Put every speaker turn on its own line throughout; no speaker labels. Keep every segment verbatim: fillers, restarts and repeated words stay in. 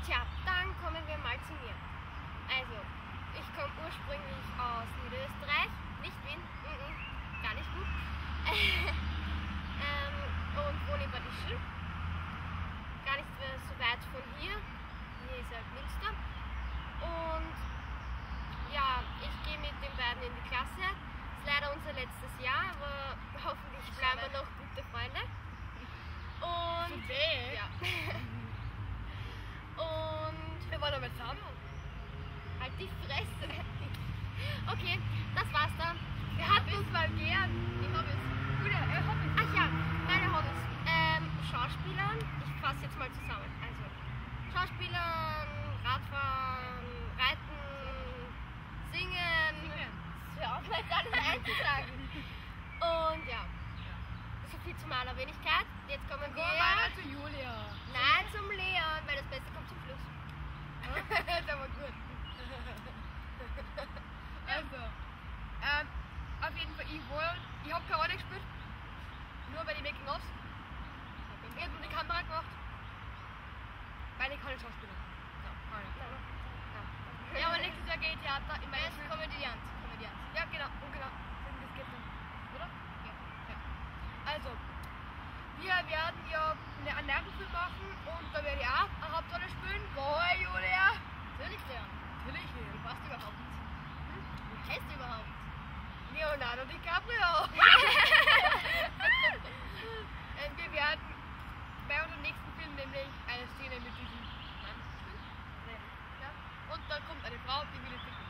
Tja, dann kommen wir mal zu mir. Also, ich komme ursprünglich aus Niederösterreich, nicht Wien, mm -mm, gar nicht gut. ähm, und wohne in Bad Ischl. Gar nicht mehr so weit von hier. Hier ist halt Münster. Und ja, ich gehe mit den beiden in die Klasse. Ist leider unser letztes Jahr, aber hoffentlich bleiben wir noch gute Freunde. Und
weh.
ja. Und
Wir wollen aber zusammen.
halt die Fresse. Okay, das war's dann.
Wir hatten uns mal gern. Die Hobbys. Gute äh, Hobbys.
Ach ja, meine Hobbys. Ähm, Schauspielern. Ich fasse jetzt mal zusammen. Also, Schauspielern, Radfahren, Reiten, Singen.
Singen.
Hör auf, mal alles einzusagen. Und ja, so viel zu meiner Wenigkeit. Jetzt kommen wir
Mal zu Julia.
nein, zum Leon, weil das Beste kommt zum Schluss.
Das ist aber gut. Also, ähm, auf jeden Fall, ich wollte, ich habe keine Rolle gespielt. Nur bei den Making-ofs. Ich habe nur die Kamera gemacht. Weil ich kann nicht Schauspieler. Ja, kann ich. Ja, aber nächstes Jahr gehe ich Theater in meiner Schule.
Komödiant. Komödiant.
Ja, genau, und genau. Das geht dann. Oder? Ja. Ja. Also, wir werden ja eine einen Nervenfilm machen und da werde ich auch eine Hauptrolle spielen. Geil, Julia!
Natürlich, Leon.
Natürlich,
Du
Julia.
passt überhaupt nicht. Hm? Wie heißt du überhaupt?
Leonardo DiCaprio! ähm, wir werden bei unserem nächsten Film nämlich eine Szene mit diesem Mann spielen. Ja. Und dann kommt eine Frau, die will es ficken.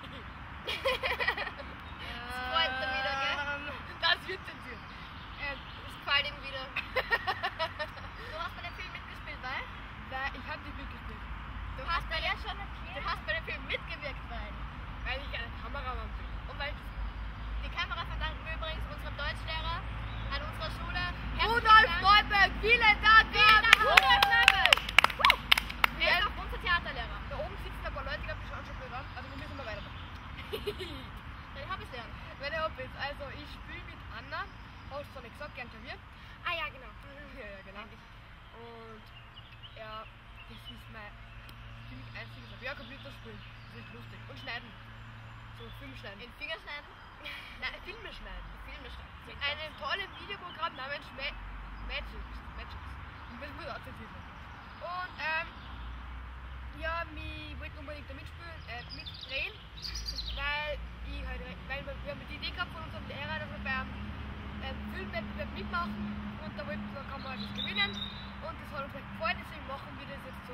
Das freut er wieder, gell?
Das wird zensiert. Ähm,
Das gefällt ihm wieder. Du hast bei dem Film mitgespielt, weil?
Nein, ich habe nicht mitgespielt.
Du hast bei ja schon erklärt. Du hast bei dem Film mitgewirkt, weil.
Weil ich ein Kameramann bin.
Und weil die Kamera verdanken wir übrigens unserem Deutschlehrer an unserer Schule.
Rudolf Neuberg, vielen Dank!
Vielen Dank, Rudolf Neuberg!
Wir
Er ist auch unser Theaterlehrer.
Da oben sitzen ein paar Leute, ich glaube, die schauen schon blöd an. Also wir müssen mal weiter.
Deine Hobbys lernen.
Meine Hobbys, also ich spiele mit Anna, hast du nicht gesagt, gern Klavier.
Ah ja, genau.
Ja, ja, genau. Und ja, das ist mein ziemlich einziges Hobby. Ja, Computer spielen, das ist lustig. Und schneiden. So Film schneiden.
In Finger schneiden?
Nein, Filme schneiden.
Filme schneiden.
Mit einem tollen Videoprogramm namens Ma- Magix. Magix. Und das muss auch zensiert werden. Und ähm, ja, ich wollte unbedingt da mitspielen, äh, mitdrehen, weil ich halt, weil wir, wir haben die Idee gehabt von unserem Lehrer, dass wir beim ähm, Filmwettbewerb mitmachen und da, wollten, da kann man das gewinnen und das hat uns halt gefallen, deswegen machen wir das jetzt so.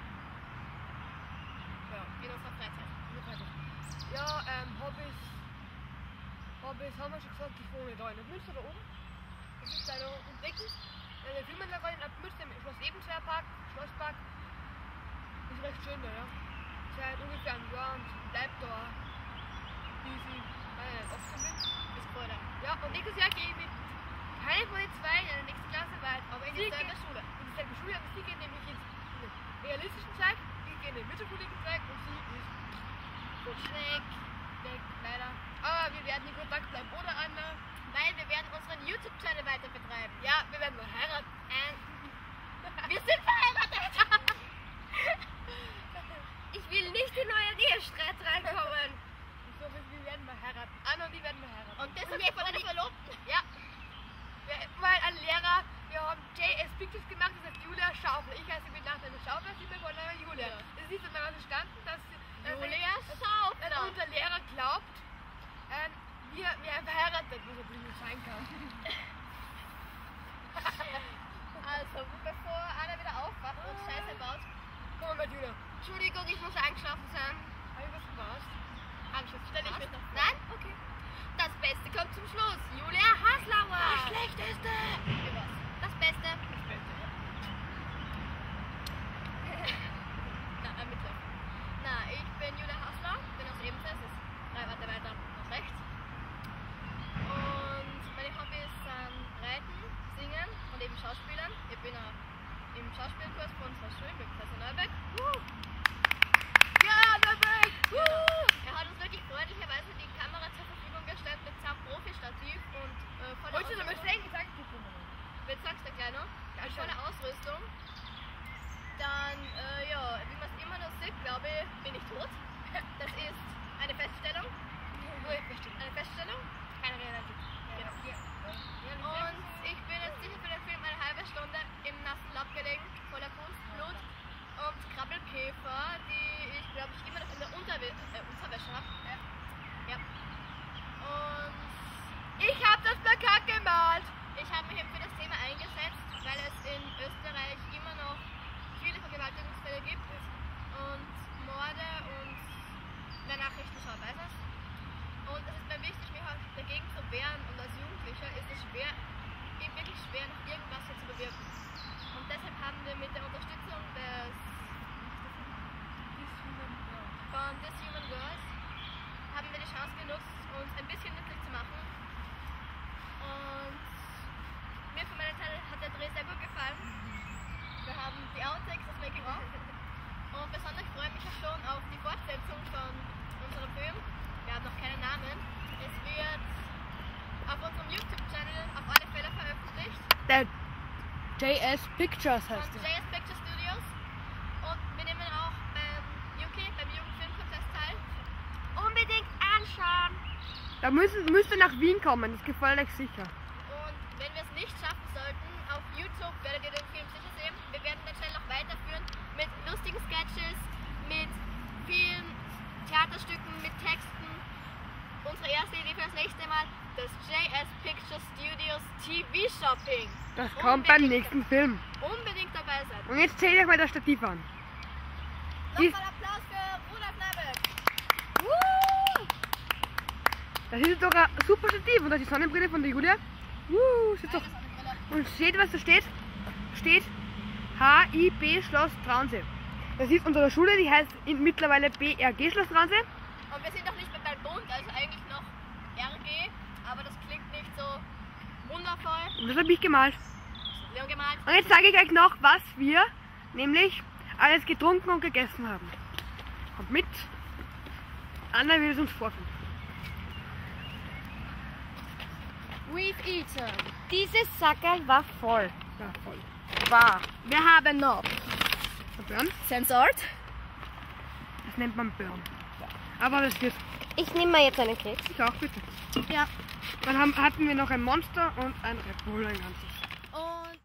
Ja,
In unserer Freizeit.
in der Freizeit. Ja, ähm, Hobbys, Hobbys haben wir schon gesagt, ich wohne da in der Münster da oben. Das ist da noch entdecken. Eine Filmanlage in Münster im Schloss Ebenswehrpark, Schlosspark. Ist recht schön da, ja. Seit ungefähr einem Jahr und bleibt da, bis ich meine achtzehn bin.
Bis vorher.
Ja, und nächstes Jahr gehe ich mit keiner von den zwei in die nächste Klasse, weil
Aber in
sie
derselben
geht
Schule.
in dieselbe Schule, aber sie geht nämlich ins realistischen Zweig, ich gehe in den mittelschulischen Zweig und sie ist
Schräg.
weg, leider. Aber wir werden in Kontakt bleiben, oder Anna?
Weil wir werden unseren YouTube-Channel weiter betreiben.
Ja, wir werden mal heiraten.
Ähm, wir sind verheiratet! Ich will nicht in euren Ehestreit reinkommen.
So, wir, wir werden mal heiraten. Anna und ich werden mal heiraten.
Und deshalb wir von der Verlobten.
Ja. Wir, weil ein Lehrer, wir haben J S Pictures gemacht, das heißt Julia Schaufler. Ich heiße mit Nachnamen Schaufler, sie mit Vornamen Julia.
Ja.
Das ist dann daraus entstanden, dass, dass,
Julia
dass,
Schaufler.
dass unser Lehrer glaubt, ähm, wir wären verheiratet, was er nicht sein kann.
Also, bevor einer wieder aufwacht und Scheiße baut.
Komm mal, Julia.
Entschuldigung, ich muss eingeschlafen sein.
Habe ich was verpasst?
Hab ich jetzt
Stell dich
verpasst?
bitte vor.
Nein? Okay. Das Beste kommt zum Schluss. Julia Haslauer.
Das Schlechteste!
Für was? Das Beste.
Das Beste, ja.
Na, ermittle. Na, ich bin Julia Hasler, bin aus Ebenfels, ist drei Warte weiter nach rechts. Und meine Hobbys sind Reiten, Singen und eben Schauspielern. Ich bin auch im Schauspielkurs von unserer Schule mit Professor Neuberg. Uh,
Ja, Neuberg!
er hat uns wirklich freundlicherweise die Kamera zur Verfügung gestellt mit seinem Profi-Stativ und äh, voller
Wolltest du noch mal
Ausrüstung.
sehen? Ich sag's dir schon mal.
Jetzt sagst du gleich noch.
Ja,
ist eine Feststellung.
Nur Feststellung.
Eine Feststellung, keine Realität. Genau.
Ja.
Und ich bin jetzt sicher für den Film eine halbe Stunde im nassen Laub gelegen, voller Kunstblut und Krabbelkäfer, die ich glaube ich immer noch in der Unterwe äh, Unterwäsche habe.
Ja.
Ja. Und
Ich habe das Plakat gemalt.
ich habe mich eben für das Thema eingesetzt, weil es in Österreich immer noch viele Vergewaltigungsfälle gibt und Morde und der Nachrichtenschau weiß es. Und es ist mir wichtig, mich auch dagegen zu wehren, und als Jugendlicher ist es schwer, eben wirklich schwer, noch irgendwas hier zu bewirken. Und deshalb haben wir mit der Unterstützung des von This Human Girls haben wir die Chance genutzt, uns ein bisschen nützlich zu machen. Und mir für meinen Teil hat der Dreh sehr gut gefallen. Wir haben die Outtakes, das Making of. Und besonders freue ich mich auch schon auf die Fortsetzung von unserem Film. Wir haben noch keinen Namen. Es wird auf unserem YouTube-Channel auf alle Fälle veröffentlicht.
Der J S Pictures
Von
heißt
J
der.
S Picture Studios. Und wir nehmen auch beim U K, beim Jugendfilmprozess teil. Unbedingt anschauen!
Da müssen, müsst ihr nach Wien kommen, das gefällt euch sicher.
Und wenn wir es nicht schaffen sollten, auf YouTube werdet ihr den Film sicher sehen. Wir werden den Channel noch weiterführen mit lustigen Sketches, mit vielen Theaterstücken, mit Texten. Unsere erste Idee für das nächste Mal, das J S Picture Studios T V-Shopping.
Das kommt beim
Unbedingt-
nächsten Film.
Unbedingt dabei sein.
Und jetzt zählt euch mal das Stativ an. Dies,
Nochmal Applaus für Rudolf Neibel.
das ist doch ein super Stativ und das ist die Sonnenbrille von der Julia. Uh, ist doch. Und seht, was da steht? Steht H I B Schloss Traunsee. Das ist unsere Schule, die heißt in- mittlerweile B R G Schloss Traunsee.
Und wir sind doch nicht mehr bei Bund, also eigentlich noch R G, aber das klingt nicht so wundervoll.
Und das habe ich gemalt.
Leon gemalt.
Und jetzt sage ich euch noch, was wir nämlich alles getrunken und gegessen haben. Kommt mit. Anna will es uns vorführen.
We've eaten. Dieses Sackerl war voll.
Ja, voll.
War. Wir haben noch
Burn?
Sensort.
Das nennt man Burn. Aber das wird.
Ich nehme mal jetzt einen Keks.
Ich auch, bitte.
Ja.
Dann haben, hatten wir noch ein Monster und ein Red Bull, ein ganzes.
Und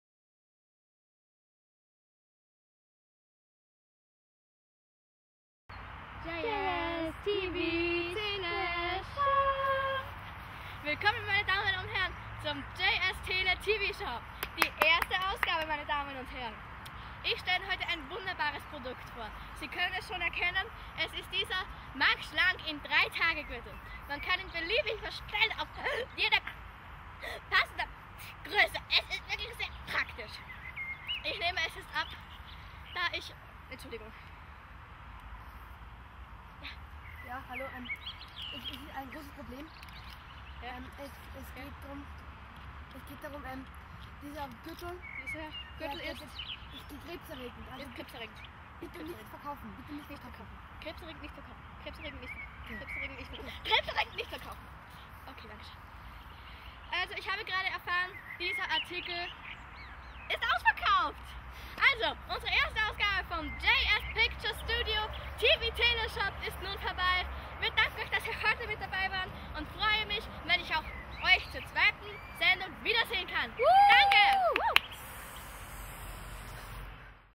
J S T V Teleshop. Willkommen, meine Damen und Herren, zum J S Tele T V Shop. Die erste Ausgabe, meine Damen und Herren. Ich stelle heute ein wunderbares Produkt vor. Sie können es schon erkennen, es ist dieser Max Schlank in drei Tage Gürtel. Man kann ihn beliebig verstellen auf jede passende Größe. Es ist wirklich sehr praktisch. Ich nehme es jetzt ab, da ich... Entschuldigung.
Ja, hallo. Ähm, es, es ist ein großes Problem.
Ja.
Ähm, es, es geht darum, es geht darum, ähm, dieser Gürtel,
Dieser Gürtel
der,
ist,
der, ist krebserregend. Also
ist krebserregend.
bitte nicht verkaufen. Bitte nicht verkaufen.
Krebserregend nicht verkaufen. Krebserregend nicht verkaufen. Krebserregend nicht verkaufen. Krebserregend nicht verkaufen. Okay, danke schön. Also, ich habe gerade erfahren, dieser Artikel ist ausverkauft. Also, unsere erste Ausgabe vom J S Picture Studio T V Teleshop ist nun vorbei. Wir danken euch, dass ihr heute mit dabei wart und freue mich, wenn ich auch euch zur zweiten Sendung wiedersehen kann. Danke!